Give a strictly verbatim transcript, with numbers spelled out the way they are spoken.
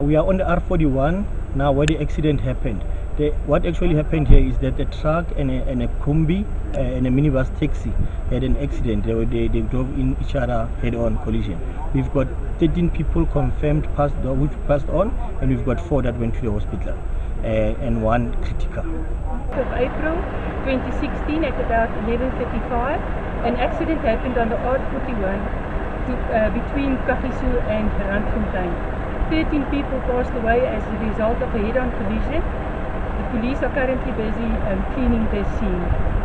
we are on the R forty-one now where the accident happened. The, what actually happened here is that a truck and a, and a combi uh, and a minibus taxi had an accident. They, they, they drove in each other head-on collision. We've got thirteen people confirmed passed, which passed on, and we've got four that went to the hospital uh, and one critical. Of April twenty sixteen at about eleven thirty-five, an accident happened on the R forty-one to, uh, between Krugersdorp and Randfontein. thirteen people passed away as a result of a head-on collision. The police are currently busy um, cleaning the scene.